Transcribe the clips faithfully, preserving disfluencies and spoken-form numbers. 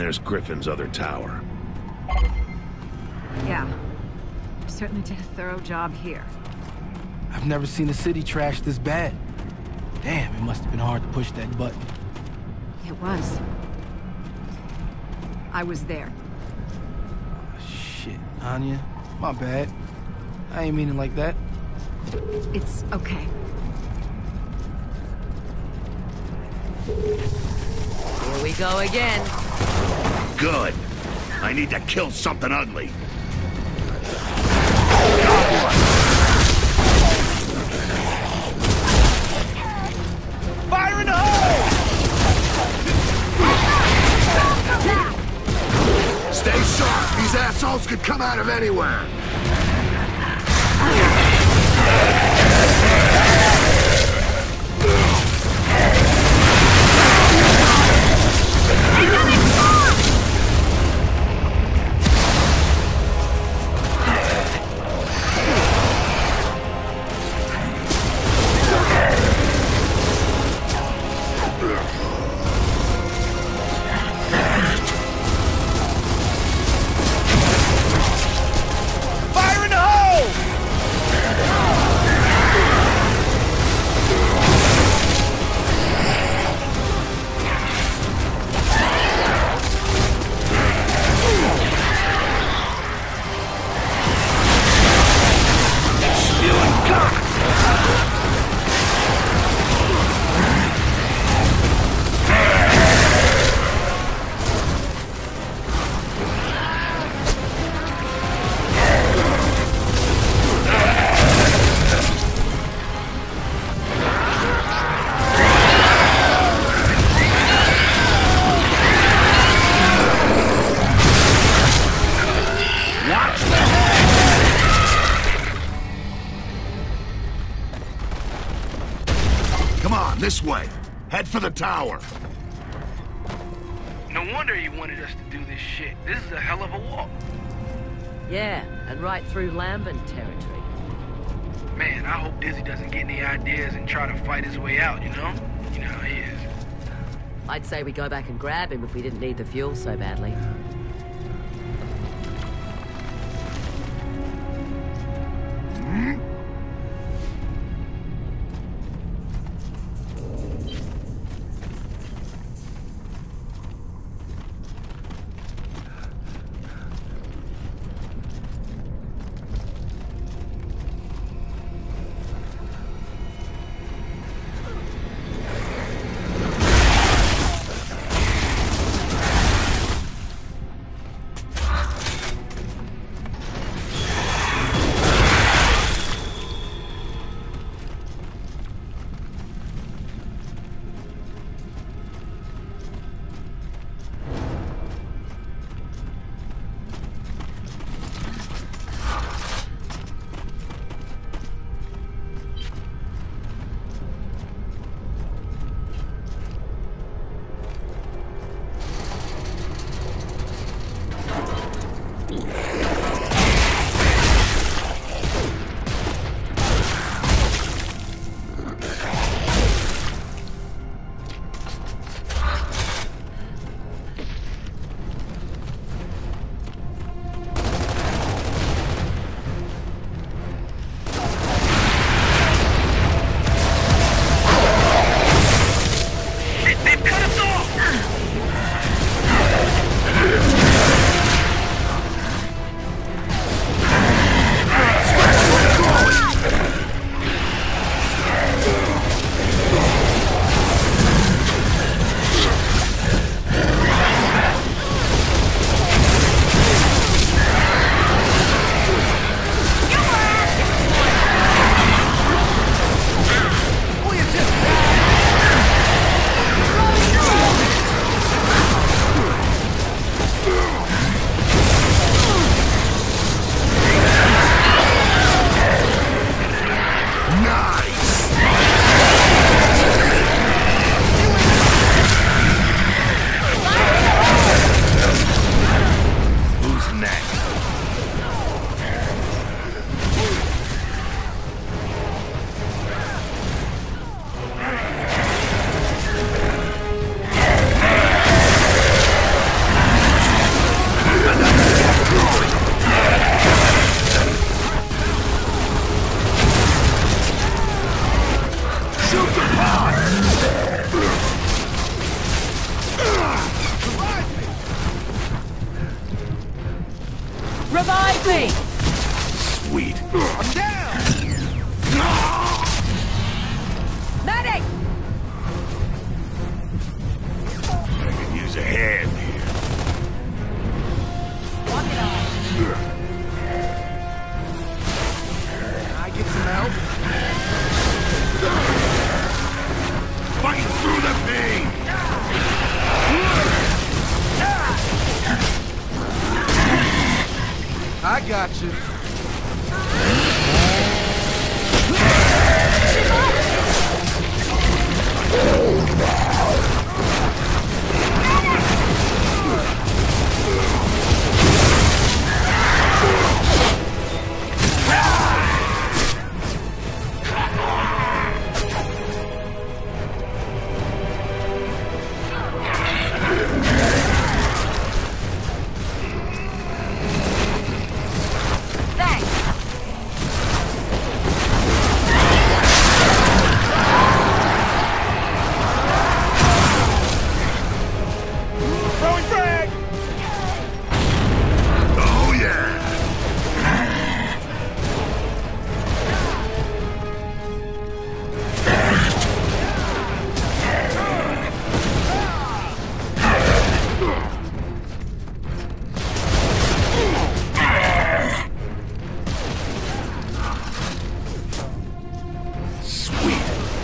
there's Griffin's other tower. Yeah. Certainly did a thorough job here. I've never seen a city trashed this bad. Damn, it must have been hard to push that button. It was. I was there. Oh, shit, Anya. My bad. I ain't meaning like that. It's okay. Here we go again. Good. I need to kill something ugly. Fire in the hole! Stay sharp. These assholes could come out of anywhere. This way. Head for the tower. No wonder he wanted us to do this shit. This is a hell of a walk. Yeah, and right through Lambent territory. Man, I hope Dizzy doesn't get any ideas and try to fight his way out, you know? You know how he is. I'd say we go back and grab him if we didn't need the fuel so badly. Shoot the pod! Revive me! Sweet. I'm down! Medic! I could use a hand here. Can I get some help? Fight through the pain! I got you. Oh yeah! Sweet.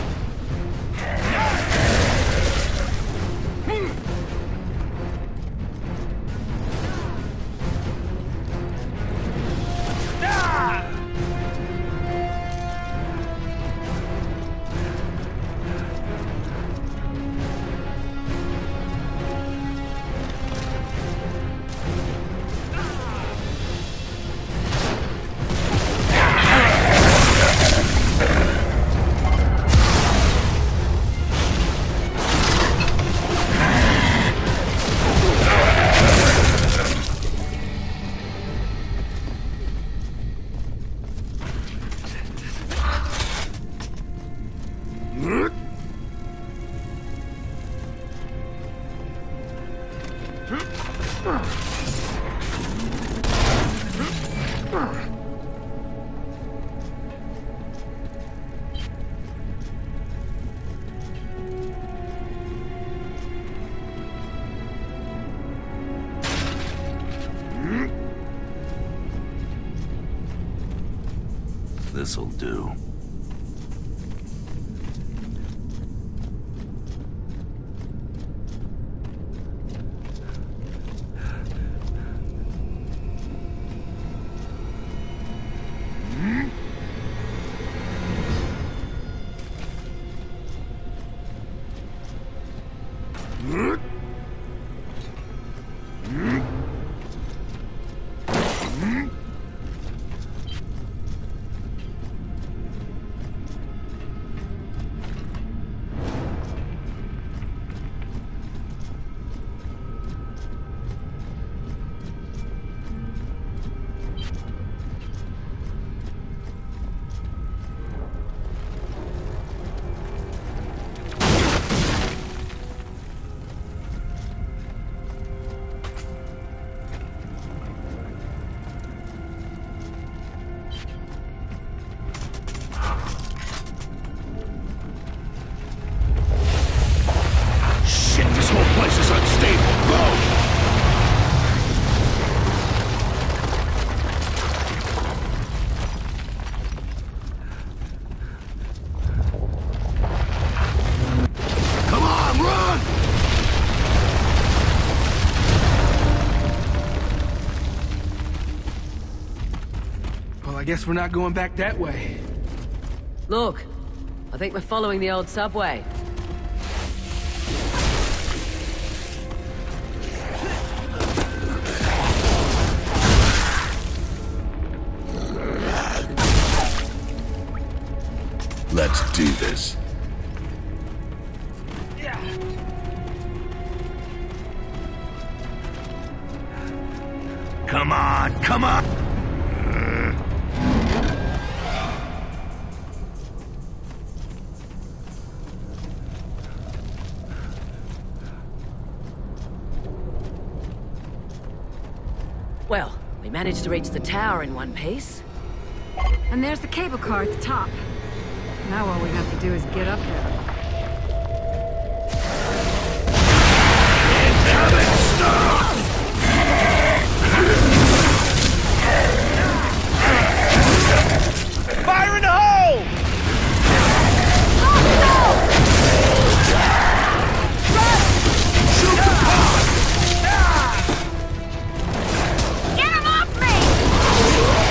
This'll do. I guess we're not going back that way. Look, I think we're following the old subway. Let's do this. Come on, come on! Well, we managed to reach the tower in one piece. And there's the cable car at the top. Now all we have to do is get up there. Incoming stop! Fire in the hole! Shoot the pod! Get him off me!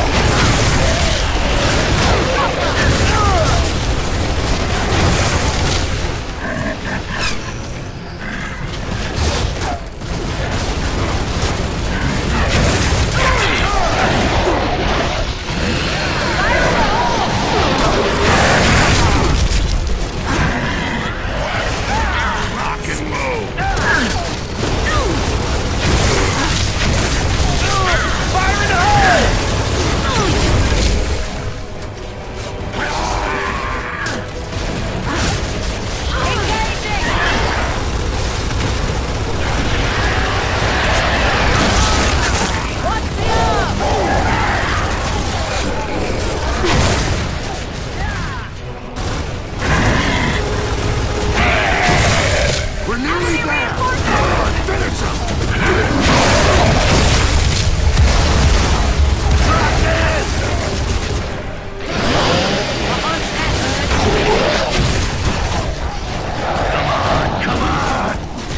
Rock and roll! Fire in the hole! We're nearly there! Come on, finish him! Drop this! Come on, come on!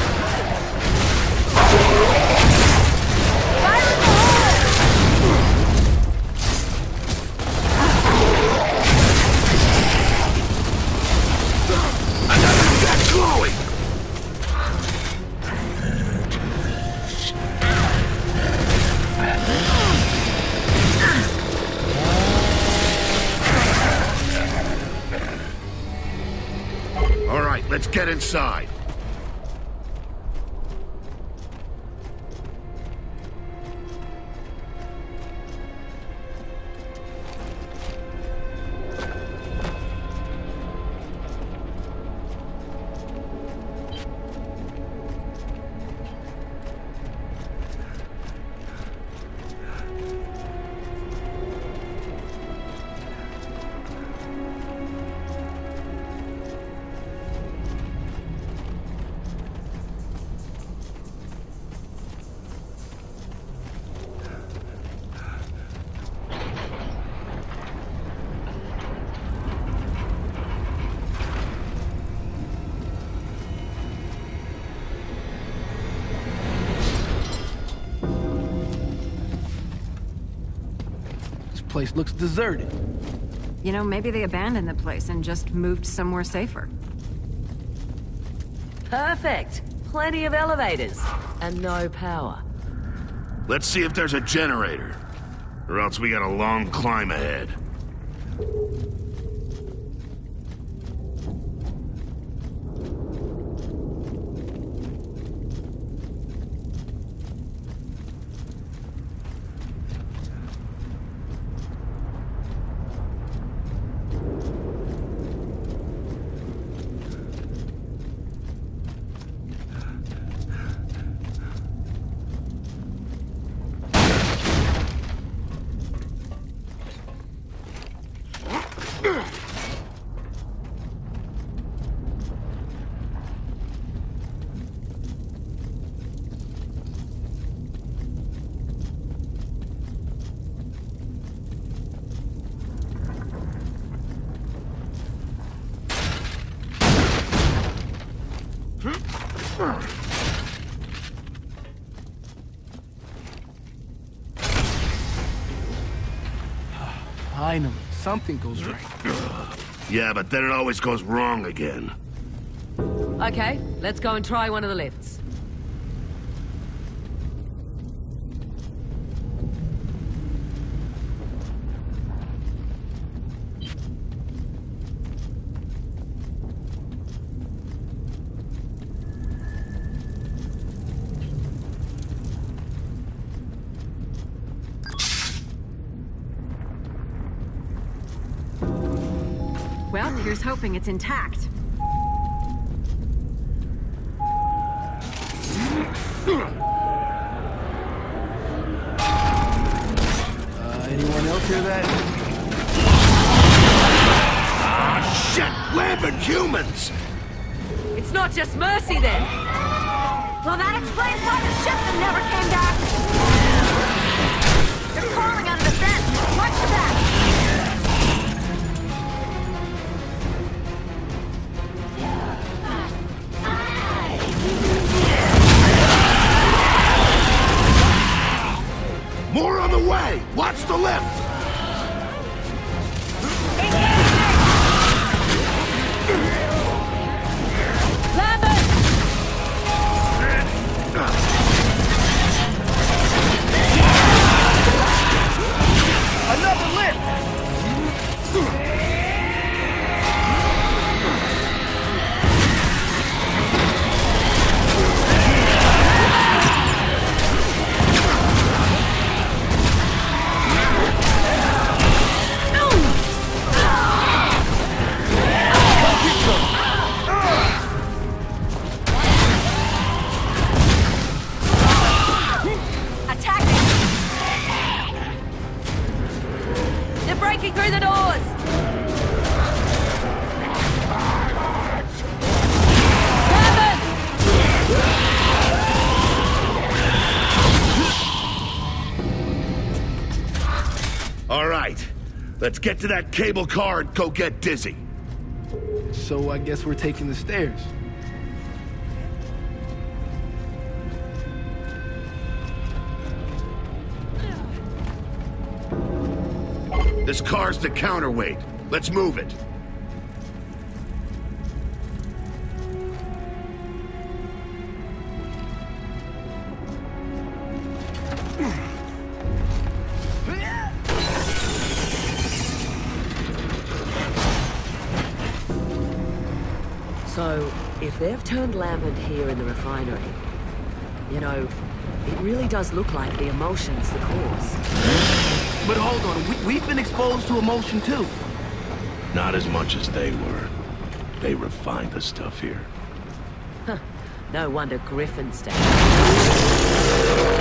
Another dead glowing! All right, let's get inside. This place looks deserted. You know, maybe they abandoned the place and just moved somewhere safer. Perfect. Plenty of elevators. And no power. Let's see if there's a generator. Or else we got a long climb ahead. Finally, something goes right. Yeah, but then it always goes wrong again. Okay, let's go and try one of the lifts. Well, here's hoping it's intact. Uh, anyone else hear that? Ah, shit! Lambent humans! It's not just Mercy, then. Well, that explains why the shipment never came back. They're crawling out of the vent. Watch your back. More on the way! Watch the lift! Another lift! Breaking through the doors! All right, let's get to that cable car and go get Dizzy. So I guess we're taking the stairs. This car's the counterweight. Let's move it. So, if they've turned Lambent here in the refinery, you know, it really does look like the emulsion's the cause. But hold on, we, we've been exposed to emotion too. Not as much as they were. They refined the stuff here. Huh. No wonder Griffin stayed.